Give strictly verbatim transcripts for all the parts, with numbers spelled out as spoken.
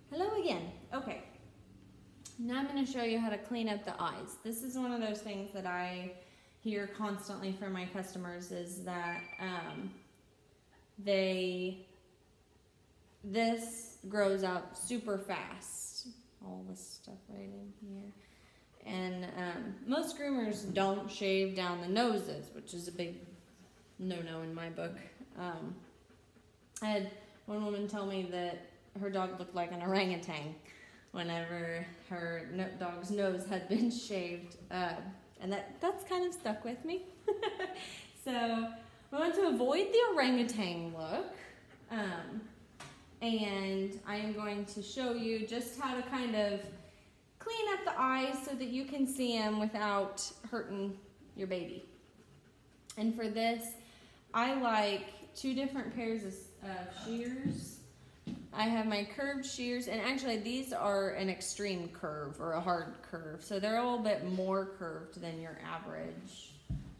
Hello again. Okay, now I'm going to show you how to clean up the eyes. This is one of those things that I hear constantly from my customers is that um, they, this grows out super fast. All this stuff right in here. And um, most groomers don't shave down the noses, which is a big no-no in my book. Um, I had one woman tell me that her dog looked like an orangutan whenever her no dog's nose had been shaved, uh, and that, that's kind of stuck with me. So we want to avoid the orangutan look, um, and I am going to show you just how to kind of clean up the eyes so that you can see them without hurting your baby. And for this, I like two different pairs of uh, shears. I have my curved shears, and actually these are an extreme curve or a hard curve, so they're a little bit more curved than your average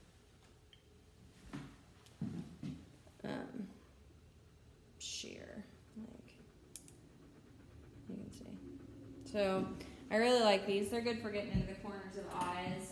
um, shear, like you can see. So I really like these. They're good for getting into the corners of the eyes.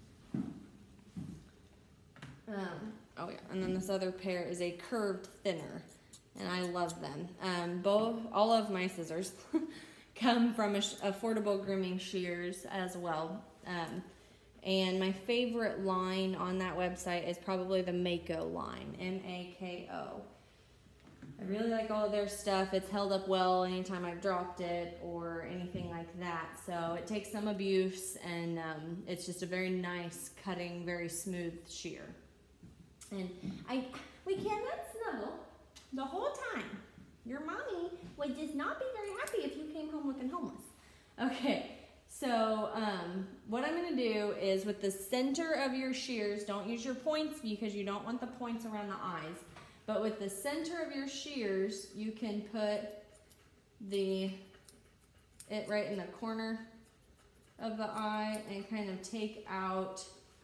Um, oh yeah, and then this other pair is a curved thinner. And I love them. Um, both, all of my scissors come from a Affordable Grooming Shears as well. Um, and my favorite line on that website is probably the Mako line, M A K O. I really like all of their stuff. It's held up well anytime I've dropped it or anything like that. So it takes some abuse, and um, it's just a very nice cutting, very smooth shear. And I, we cannot snuggle the whole time. Your mommy would just not be very happy if you came home looking homeless. Okay, so um, what I'm gonna do is with the center of your shears, don't use your points because you don't want the points around the eyes, but with the center of your shears, you can put the, it right in the corner of the eye and kind of take out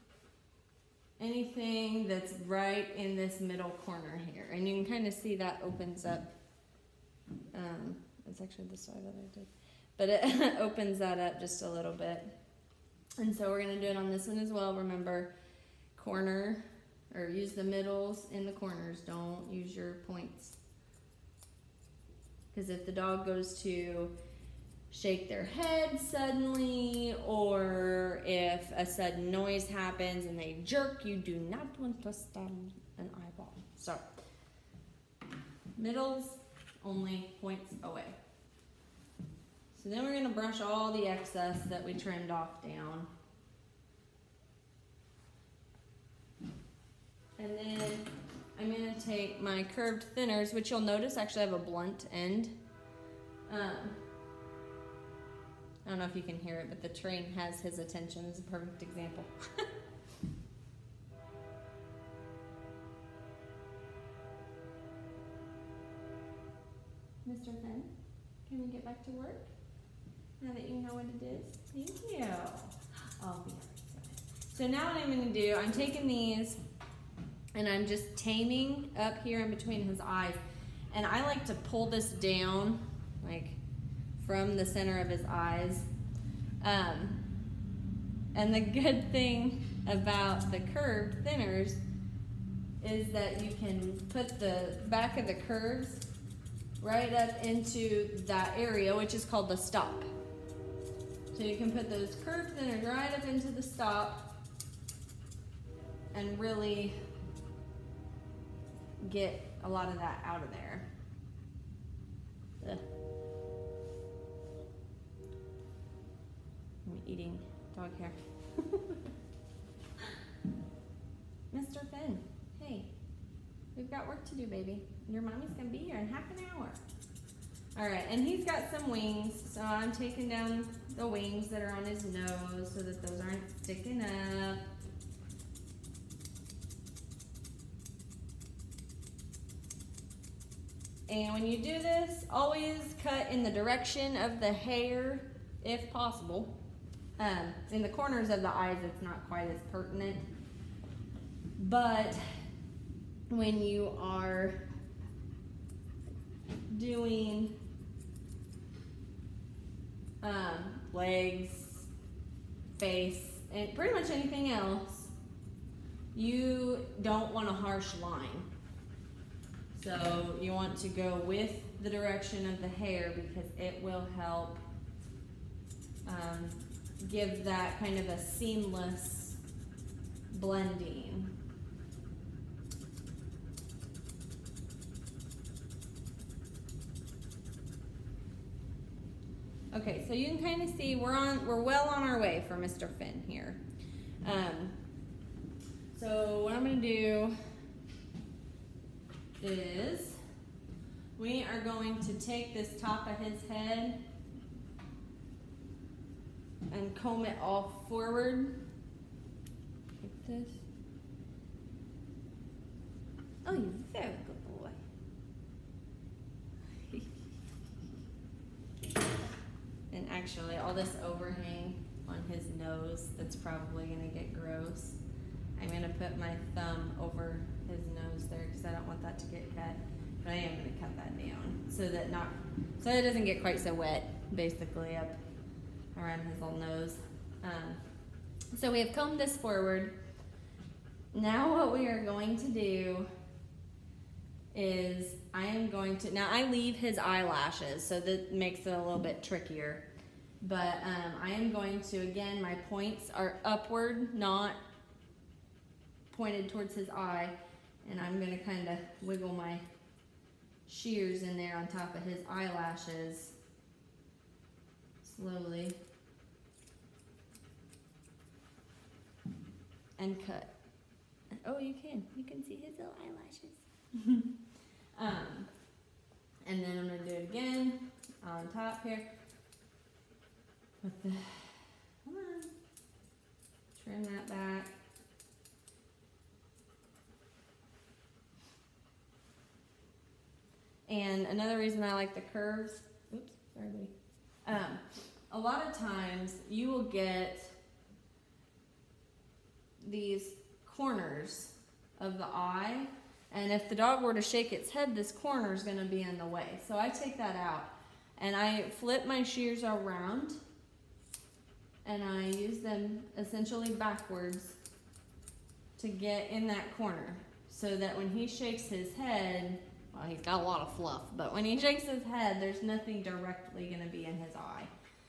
anything that's right in this middle corner here. And you can kind of see that opens up. Um, it's actually the side that I did. But it opens that up just a little bit. And so we're going to do it on this one as well. Remember, corner, or use the middles in the corners. Don't use your points. Because if the dog goes to shake their head suddenly, or if a sudden noise happens and they jerk, you do not want to stab an eyeball. So, middles, only points away. So then we're going to brush all the excess that we trimmed off down. And then I'm going to take my curved thinners, which you'll notice actually have a blunt end. Um, I don't know if you can hear it, but the train has his attention. It's a perfect example. Mister Finn, can we get back to work? Now that you know what it is? Thank you. I'll be right. So now what I'm going to do, I'm taking these and I'm just taming up here in between his eyes. And I like to pull this down, like, from the center of his eyes. Um, and the good thing about the curved thinners is that you can put the back of the curves right up into that area, which is called the stop. So you can put those curved thinners right up into the stop and really get a lot of that out of there. Ugh. I'm eating dog hair. Mister Finn, hey, we've got work to do, baby. Your mommy's gonna be here in half an hour. All right, and he's got some wings, so I'm taking down the wings that are on his nose so that those aren't sticking up. And when you do this, always cut in the direction of the hair, if possible. Um, in the corners of the eyes, it's not quite as pertinent. But when you are doing legs, face, and pretty much anything else, you don't want a harsh line. So you want to go with the direction of the hair because it will help um, give that kind of a seamless blending. Okay, so you can kind of see we're on, we're well on our way for Mister Finn here. Um, so what I'm going to do is we are going to take this top of his head and comb it all forward like this. Oh, you're very good boy. And actually, all this overhang on his nose, that's probably gonna get gross. I'm gonna put my thumb over his nose there because I don't want that to get cut. But I am gonna cut that down so that not, so it doesn't get quite so wet, basically up around his little nose. Um, so we have combed this forward. Now what we are going to do is I am going to, now I leave his eyelashes, so that makes it a little bit trickier. But um, I am going to, again, my points are upward, not pointed towards his eye. And I'm gonna kind of wiggle my shears in there on top of his eyelashes slowly. And cut. Oh, you can. You can see his little eyelashes. um, and then I'm going to do it again on top here. With the, come on. Trim that back. And another reason I like the curves, oops, sorry buddy. Um, a lot of times you will get these corners of the eye, and if the dog were to shake its head, this corner is going to be in the way. So I take that out and I flip my shears around and I use them essentially backwards to get in that corner so that when he shakes his head, well, he's got a lot of fluff, but when he shakes his head, there's nothing directly going to be in his eye.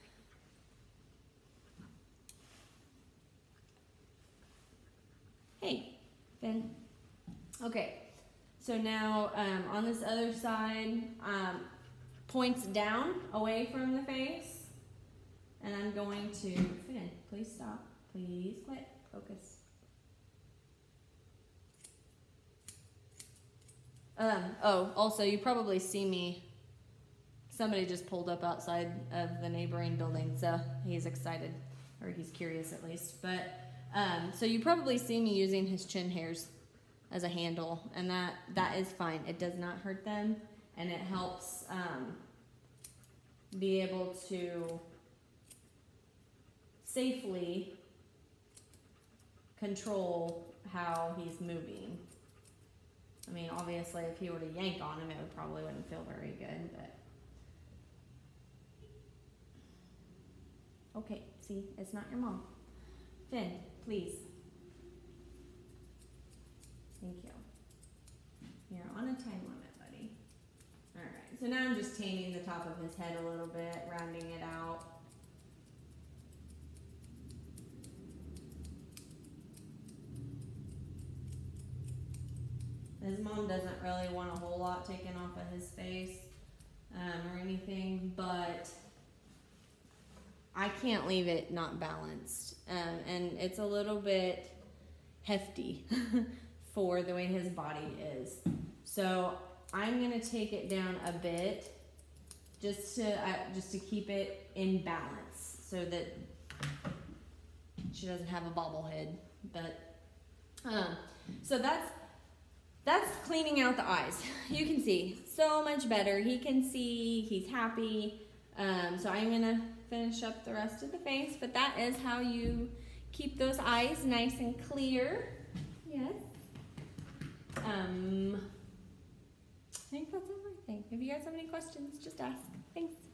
Hey, Finn. Okay, so now um, on this other side, um, points down away from the face, and I'm going to, Finn, please stop. Please quit. Focus. Um, oh, also, you probably see me. Somebody just pulled up outside of the neighboring building, so he's excited, or he's curious at least. But um, so you probably see me using his chin hairs as a handle, and that that is fine. It does not hurt them, and it helps um, be able to safely control how he's moving. I mean, obviously, if he were to yank on him, it would probably wouldn't feel very good, but. Okay, see, it's not your mom. Finn, please. Thank you. You're on a time limit, buddy. Alright, so now I'm just taming the top of his head a little bit, rounding it out. His mom doesn't really want a whole lot taken off of his face um, or anything, but I can't leave it not balanced. Um, and it's a little bit hefty for the way his body is. So I'm gonna take it down a bit just to, uh, just to keep it in balance so that she doesn't have a bobblehead. But, um, so that's, That's cleaning out the eyes. You can see so much better. He can see, he's happy. Um, so I'm gonna finish up the rest of the face, but that is how you keep those eyes nice and clear. Yes. Um, I think that's everything. If you guys have any questions, just ask. Thanks.